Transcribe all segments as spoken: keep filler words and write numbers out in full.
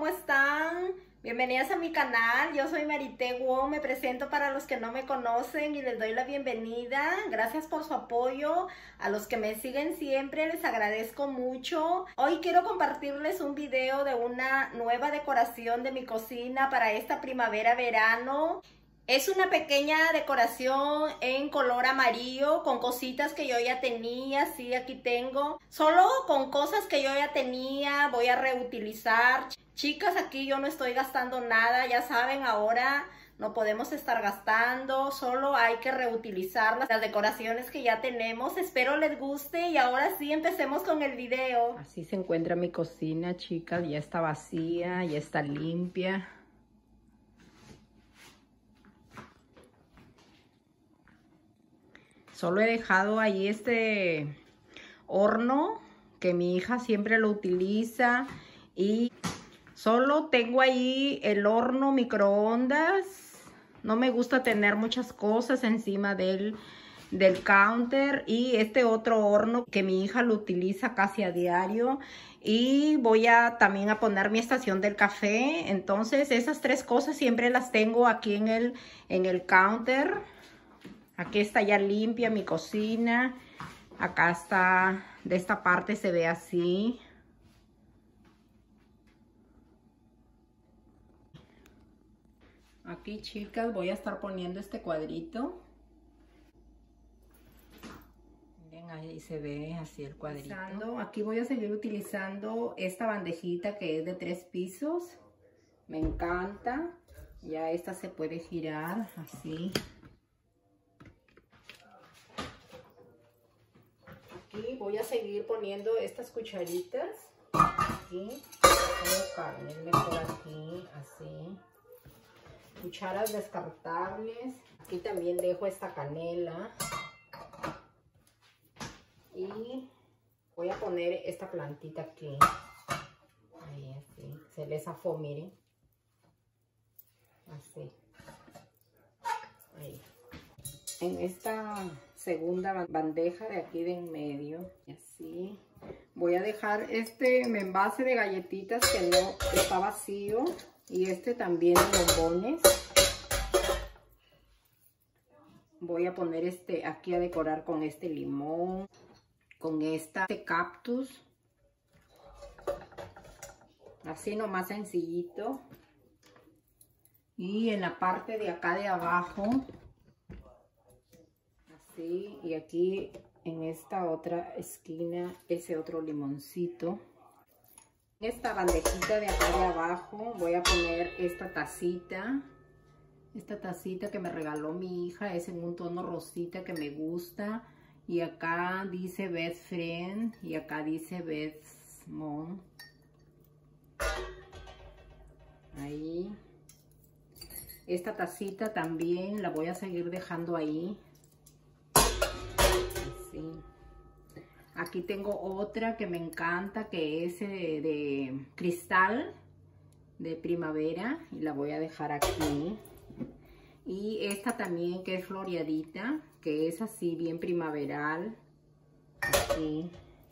¿cómo están? Bienvenidas a mi canal, yo soy Marité Wong, me presento para los que no me conocen y les doy la bienvenida. Gracias por su apoyo, a los que me siguen siempre les agradezco mucho. Hoy quiero compartirles un video de una nueva decoración de mi cocina para esta primavera-verano. Es una pequeña decoración en color amarillo con cositas que yo ya tenía, sí, aquí tengo. Solo con cosas que yo ya tenía voy a reutilizar. Chicas, aquí yo no estoy gastando nada, ya saben, ahora no podemos estar gastando, solo hay que reutilizar las decoraciones que ya tenemos. Espero les guste y ahora sí empecemos con el video. Así se encuentra mi cocina, chicas, ya está vacía, ya está limpia. Solo he dejado ahí este horno que mi hija siempre lo utiliza y solo tengo ahí el horno microondas. No me gusta tener muchas cosas encima del, del counter y este otro horno que mi hija lo utiliza casi a diario. Y voy a también a poner mi estación del café. Entonces esas tres cosas siempre las tengo aquí en el, en el counter. Aquí está ya limpia mi cocina. Acá está, de esta parte se ve así. Aquí, chicas, voy a estar poniendo este cuadrito. Miren, ahí se ve así el cuadrito. Aquí voy a seguir utilizando esta bandejita que es de tres pisos. Me encanta. Ya esta se puede girar así. Aquí voy a seguir poniendo estas cucharitas. Aquí. Voy a poner mejor aquí, así. Cucharas descartables. Aquí también dejo esta canela. Y voy a poner esta plantita aquí. Ahí, así. Se le zafó, miren. Así. Ahí. En esta segunda bandeja de aquí de en medio, así, voy a dejar este envase de galletitas que no está vacío y este también de bombones. Voy a poner este aquí a decorar con este limón, con esta, este cactus, así nomás sencillito. Y en la parte de acá de abajo, así, y aquí en esta otra esquina ese otro limoncito. En esta bandejita de acá de abajo voy a poner esta tacita. Esta tacita que me regaló mi hija es en un tono rosita que me gusta. Y acá dice Best Friend y acá dice Best Mom. Ahí. Esta tacita también la voy a seguir dejando ahí. Así. Aquí tengo otra que me encanta, que es de, de cristal de primavera y la voy a dejar aquí. Y esta también que es floreadita, que es así bien primaveral. Así.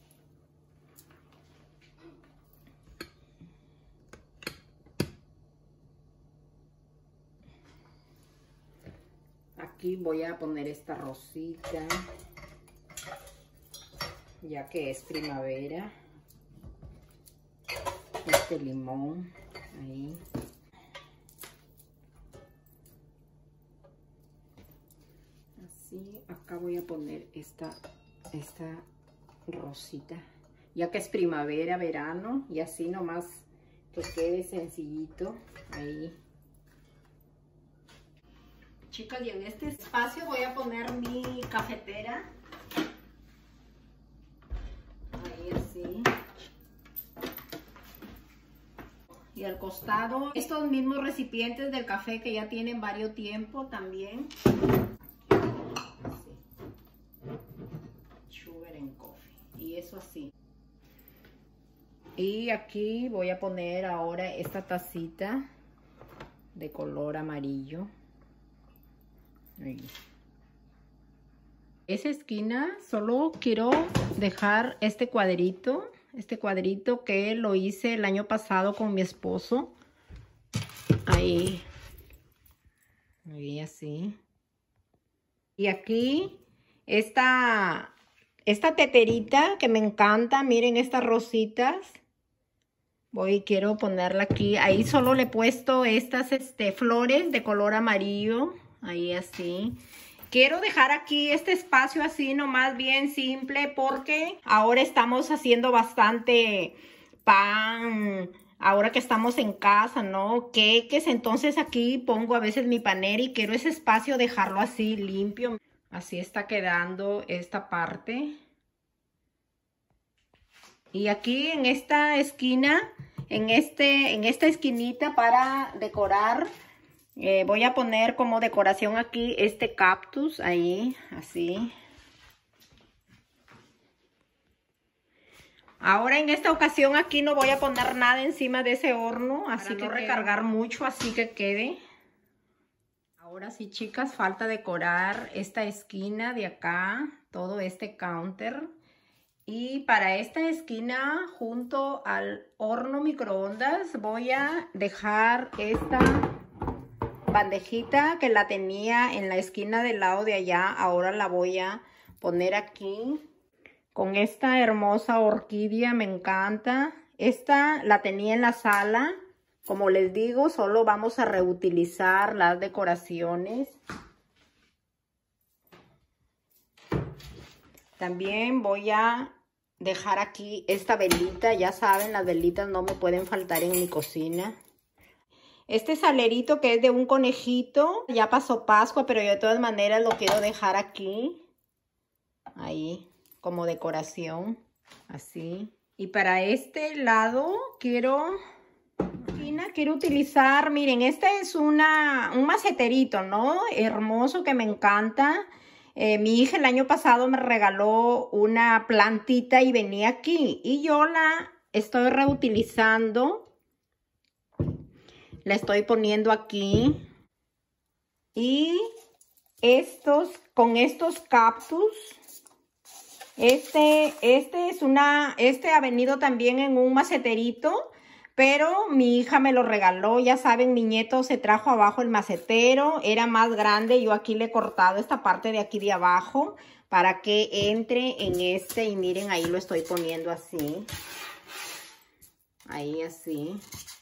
Aquí voy a poner esta rosita, ya que es primavera. Este limón, ahí. Así, acá voy a poner esta, esta rosita, ya que es primavera, verano, y así nomás que quede sencillito, ahí. Chicas, y en este espacio voy a poner mi cafetera. Ahí así. Y al costado, estos mismos recipientes del café que ya tienen varios tiempo también. Así. Sugar and coffee. Y eso así. Y aquí voy a poner ahora esta tacita de color amarillo. Ahí. Esa esquina solo quiero dejar este cuadrito este cuadrito que lo hice el año pasado con mi esposo. Ahí. Ahí así. Y aquí esta, esta teterita que me encanta. Miren estas rositas. Voy, quiero ponerla aquí. Ahí solo le he puesto estas este, flores de color amarillo. Ahí así. Quiero dejar aquí este espacio así nomás bien simple porque ahora estamos haciendo bastante pan, ahora que estamos en casa, ¿no? Queques, entonces aquí pongo a veces mi panera y quiero ese espacio dejarlo así limpio. Así está quedando esta parte. Y aquí en esta esquina, en, este, en esta esquinita para decorar, Eh, voy a poner como decoración aquí este cactus, ahí, así. Ahora en esta ocasión aquí no voy a poner nada encima de ese horno, así que no recargar mucho, así que quede. Ahora sí, chicas, falta decorar esta esquina de acá, todo este counter. Y para esta esquina, junto al horno microondas, voy a dejar esta bandejita que la tenía en la esquina del lado de allá. Ahora la voy a poner aquí con esta hermosa orquídea, me encanta. Esta la tenía en la sala. Como les digo, solo vamos a reutilizar las decoraciones. También voy a dejar aquí esta velita. Ya saben, las velitas no me pueden faltar en mi cocina. Este salerito que es de un conejito, ya pasó Pascua, pero yo de todas maneras lo quiero dejar aquí. Ahí, como decoración, así. Y para este lado quiero, quiero utilizar, miren, este es una, un maceterito, ¿no? Hermoso que me encanta. Eh, mi hija el año pasado me regaló una plantita y venía aquí. Y yo la estoy reutilizando. La estoy poniendo aquí. Y estos, con estos cactus. Este, este es una, este ha venido también en un maceterito. Pero mi hija me lo regaló. Ya saben, mi nieto se trajo abajo el macetero. Era más grande. Yo aquí le he cortado esta parte de aquí de abajo. Para que entre en este. Y miren, ahí lo estoy poniendo así. Ahí así.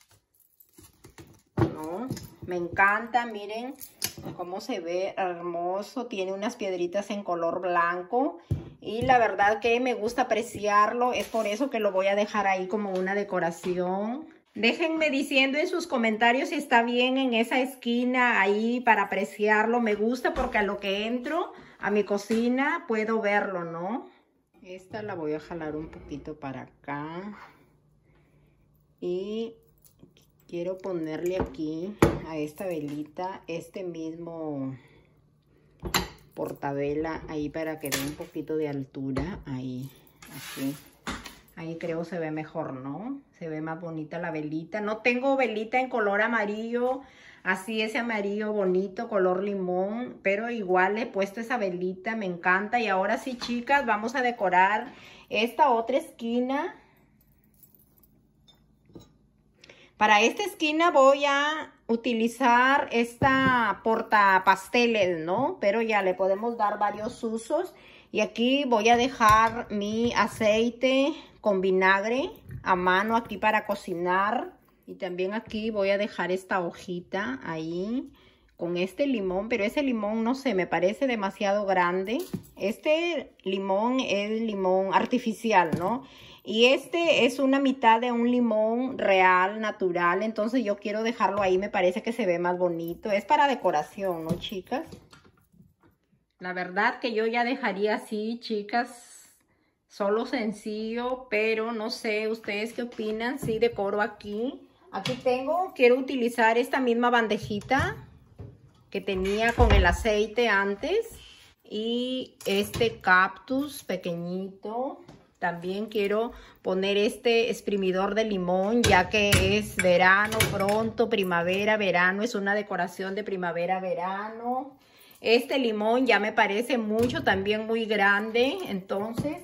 ¿No? Me encanta, miren cómo se ve hermoso, tiene unas piedritas en color blanco y la verdad que me gusta apreciarlo, es por eso que lo voy a dejar ahí como una decoración. Déjenme diciendo en sus comentarios si está bien en esa esquina ahí para apreciarlo, me gusta porque a lo que entro a mi cocina puedo verlo, ¿no? Esta la voy a jalar un poquito para acá y quiero ponerle aquí a esta velita este mismo portavela ahí para que dé un poquito de altura. Ahí, así. Ahí creo se ve mejor, ¿no? Se ve más bonita la velita. No tengo velita en color amarillo, así ese amarillo bonito, color limón. Pero igual le he puesto esa velita, me encanta. Y ahora sí, chicas, vamos a decorar esta otra esquina. Para esta esquina voy a utilizar esta portapasteles, ¿no? Pero ya le podemos dar varios usos. Y aquí voy a dejar mi aceite con vinagre a mano aquí para cocinar. Y también aquí voy a dejar esta hojita ahí con este limón. Pero ese limón, no sé, me parece demasiado grande. Este limón es limón artificial, ¿no? Y este es una mitad de un limón real, natural. Entonces yo quiero dejarlo ahí, me parece que se ve más bonito. Es para decoración, ¿no, chicas? La verdad que yo ya dejaría así, chicas. Solo sencillo, pero no sé, ¿ustedes qué opinan? Sí, decoro aquí. Aquí tengo, quiero utilizar esta misma bandejita que tenía con el aceite antes. Y este cactus pequeñito. También quiero poner este exprimidor de limón, ya que es verano pronto, primavera, verano. Es una decoración de primavera, verano. Este limón ya me parece mucho, también muy grande. Entonces,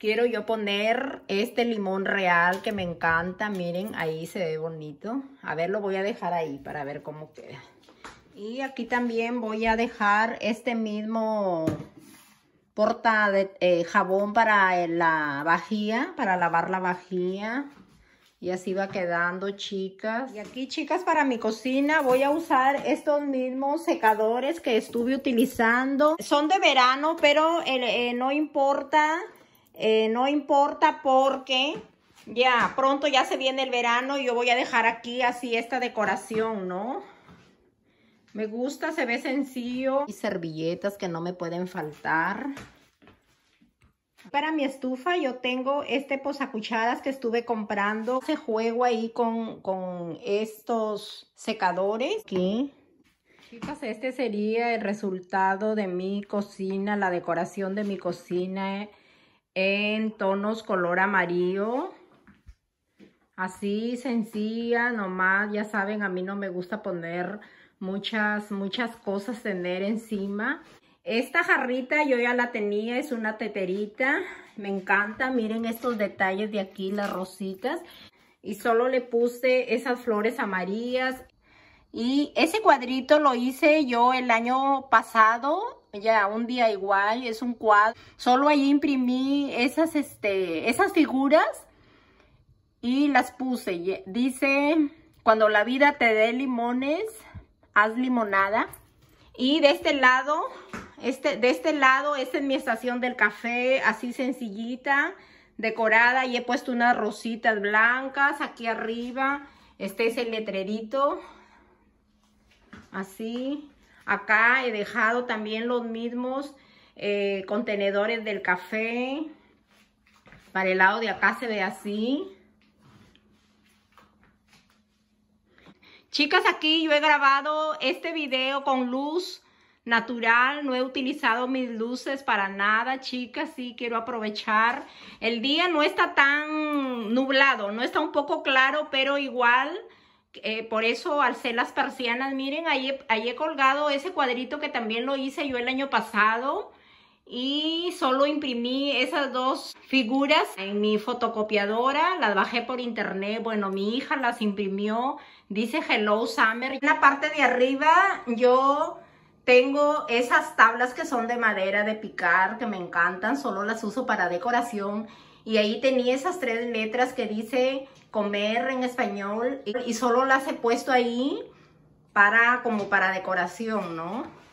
quiero yo poner este limón real que me encanta. Miren, ahí se ve bonito. A ver, lo voy a dejar ahí para ver cómo queda. Y aquí también voy a dejar este mismo porta de eh, jabón para la vajilla, para lavar la vajilla. Y así va quedando, chicas. Y aquí, chicas, para mi cocina voy a usar estos mismos secadores que estuve utilizando. Son de verano, pero eh, eh, no importa. Eh, no importa porque ya pronto ya se viene el verano. Y yo voy a dejar aquí así esta decoración, ¿no? Me gusta, se ve sencillo. Y servilletas que no me pueden faltar. Para mi estufa yo tengo este posacucharas que estuve comprando. Ese juego ahí con, con estos secadores. Aquí. Chicas, este sería el resultado de mi cocina, la decoración de mi cocina en tonos color amarillo. Así sencilla, nomás, ya saben, a mí no me gusta poner muchas, muchas cosas tener encima. Esta jarrita yo ya la tenía, es una teterita, me encanta, miren estos detalles de aquí, las rositas. Y solo le puse esas flores amarillas. Y ese cuadrito lo hice yo el año pasado, ya un día igual, es un cuadro. Solo ahí imprimí esas, este, esas figuras y las puse. Dice, cuando la vida te dé limones, haz limonada. Y de este lado, este, de este lado, esta es mi estación del café, así sencillita, decorada. Y he puesto unas rositas blancas aquí arriba. Este es el letrerito. Así. Acá he dejado también los mismos eh, contenedores del café. Para el lado de acá se ve así. Chicas, aquí yo he grabado este video con luz natural. No he utilizado mis luces para nada, chicas. Sí, quiero aprovechar. El día no está tan nublado, no está un poco claro, pero igual, eh, por eso alcé las persianas. Miren, ahí, ahí he colgado ese cuadrito que también lo hice yo el año pasado. Y solo imprimí esas dos figuras en mi fotocopiadora. Las bajé por internet. Bueno, mi hija las imprimió. Dice Hello Summer. En la parte de arriba yo tengo esas tablas que son de madera de picar, que me encantan. Solo las uso para decoración. Y ahí tenía esas tres letras que dice comer en español. Y solo las he puesto ahí para, como para decoración, ¿no?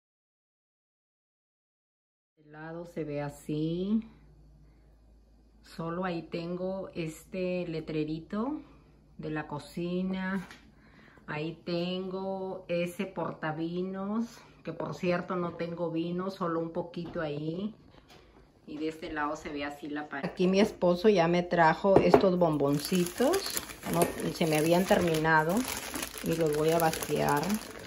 Lado se ve así. Solo ahí tengo este letrerito de la cocina. Ahí tengo ese portavinos, que por cierto no tengo vino, solo un poquito ahí. Y de este lado se ve así la pared. Aquí mi esposo ya me trajo estos bomboncitos. No, se me habían terminado y los voy a vaciar.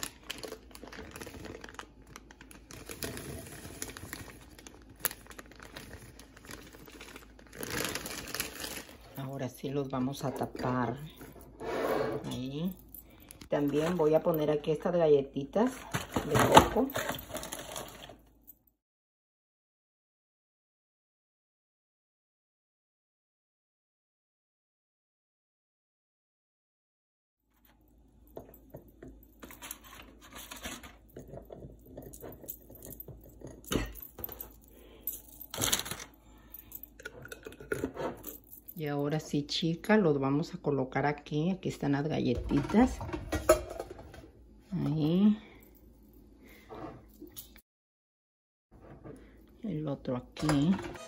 Ahora sí los vamos a tapar. Ahí. También voy a poner aquí estas galletitas de coco. Y ahora sí, chicas, los vamos a colocar aquí. Aquí están las galletitas. Ahí. El otro aquí.